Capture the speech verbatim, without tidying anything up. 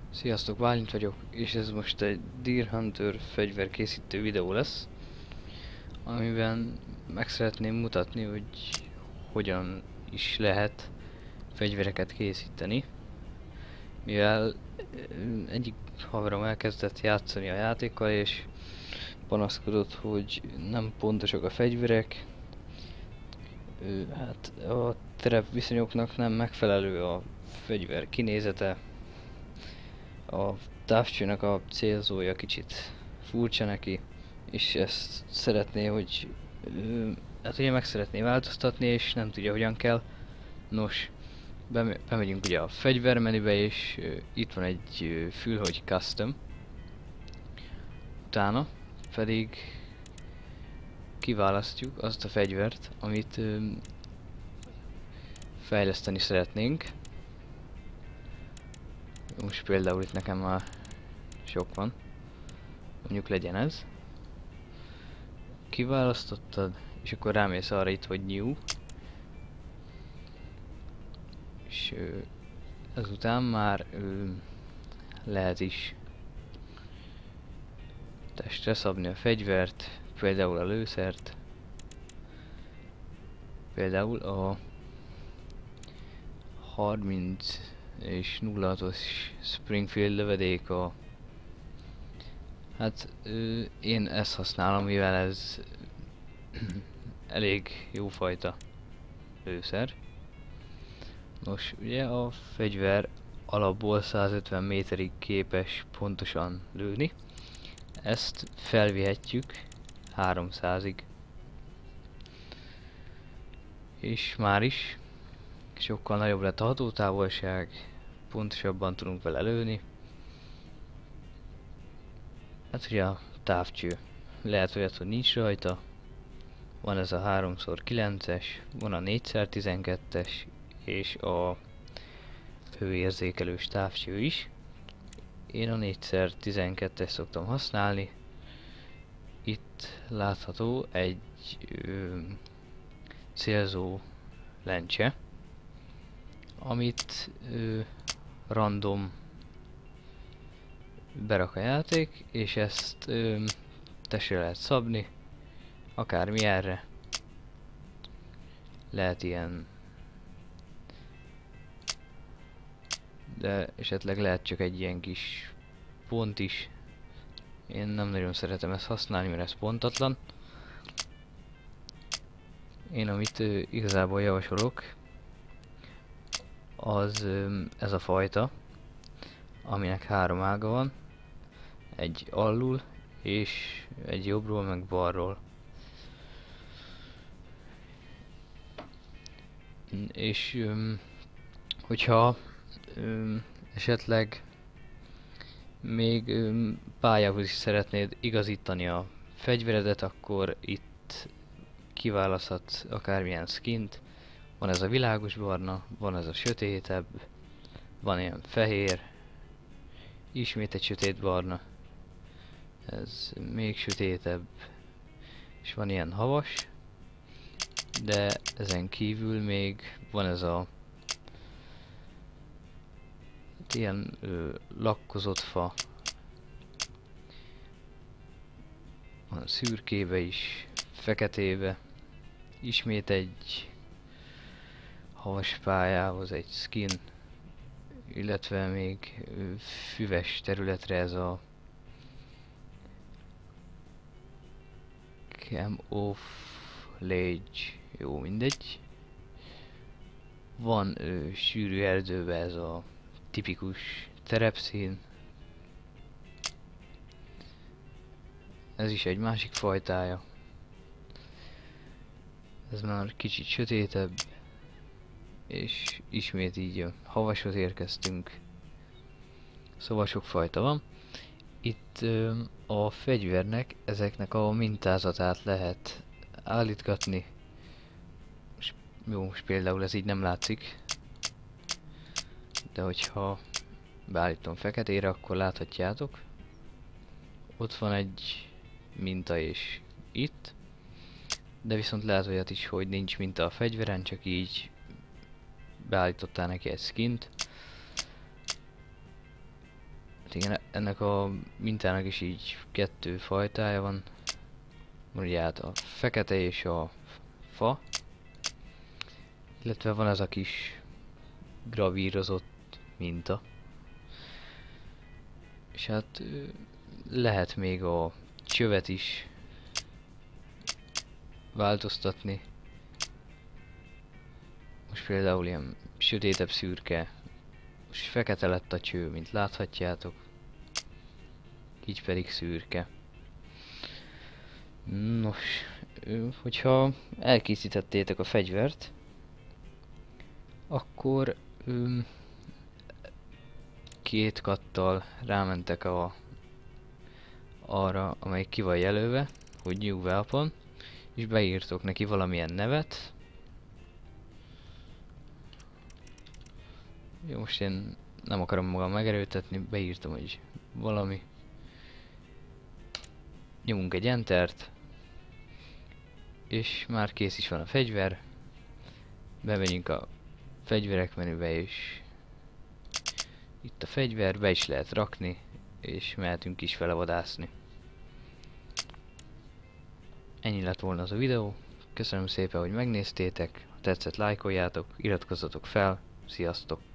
Sziasztok, Bálint vagyok, és ez most egy Deer Hunter fegyverkészítő videó lesz, amiben meg szeretném mutatni, hogy hogyan is lehet fegyvereket készíteni. Mivel egyik haverom elkezdett játszani a játékkal, és panaszkodott, hogy nem pontosak a fegyverek, hát a terepviszonyoknak nem megfelelő a fegyver kinézete, a távcsőnek a célzója kicsit furcsa neki, és ezt szeretné, hogy ö, hát ugye meg szeretné változtatni, és nem tudja hogyan kell. Nos, bem bemegyünk ugye a fegyvermenübe, és ö, itt van egy ö, fülhölgy custom. Utána pedig kiválasztjuk azt a fegyvert, amit ö, fejleszteni szeretnénk. Most például itt nekem már sok van. Mondjuk legyen ez. Kiválasztottad, és akkor rámész arra itt, hogy New. És ö, ezután már ö, lehet is testre szabni a fegyvert, például a lőszert. Például a harminc és nulla hatos Springfield lövedék a... Hát ö, én ezt használom, mivel ez elég jó fajta lőszer. Nos, ugye a fegyver alapból százötven méterig képes pontosan lőni. Ezt felvihetjük háromszázig. És már is sokkal nagyobb lett a hatótávolság, pontosabban tudunk vele lőni. Hát ugye a távcső. Lehet olyat, hogy nincs rajta. Van ez a három kilences, van a négy tizenkettes és a hőérzékelős távcső is. Én a négy tizenkettes szoktam használni. Itt látható egy ö, célzó lencse, amit ö, random berak a játék, és ezt ö, testre lehet szabni, akármi erre. Lehet ilyen, de esetleg lehet csak egy ilyen kis pont is. Én nem nagyon szeretem ezt használni, mert ez pontatlan. Én amit ö, igazából javasolok, az ö, ez a fajta, aminek három ága van. Egy alul, és egy jobbról, meg balról. És öm, hogyha öm, esetleg még öm, pályához is szeretnéd igazítani a fegyveredet, akkor itt kiválaszthatsz akármilyen skint. Van ez a világos barna, van ez a sötétebb, van ilyen fehér, ismét egy sötét barna, ez még sötétebb, és van ilyen havas, de ezen kívül még van ez a ilyen ö, lakkozott fa, van szürkébe is, feketébe, ismét egy havas pályához egy skin, illetve még ö, füves területre ez a Camouflage, jó, mindegy. Van ö, sűrű erdőbe ez a tipikus terepszín. Ez is egy másik fajtája. Ez már kicsit sötétebb, és ismét így a havashoz érkeztünk. Szóval sok fajta van. Itt ö, a fegyvernek ezeknek a mintázatát lehet állítgatni. Jó, most például ez így nem látszik, de hogyha beállítom feketére, akkor láthatjátok. Ott van egy minta és itt, de viszont lehet olyat is, hogy nincs minta a fegyveren, csak így beállítottál neki egy skint. Hát igen, ennek a mintának is így kettő fajtája van. Ugye hát a fekete és a fa. Illetve van ez a kis gravírozott minta. És hát lehet még a csövet is változtatni. Most például ilyen sötétebb szürke. Most fekete lett a cső, mint láthatjátok. Így pedig szürke. Nos, hogyha elkészítettétek a fegyvert, akkor öm, két kattal rámentek a, arra, amely ki van jelölve, hogy New Weapon, és beírtok neki valamilyen nevet. Jó, most én nem akarom magam megerőltetni, beírtam, hogy valami. Nyomunk egy Entert, és már kész is van a fegyver. Bemegyünk a fegyverek menübe, és itt a fegyver, be is lehet rakni, és mehetünk is vele vadászni. Ennyi lett volna az a videó. Köszönöm szépen, hogy megnéztétek. Ha tetszett, lájkoljátok, iratkozzatok fel. Sziasztok!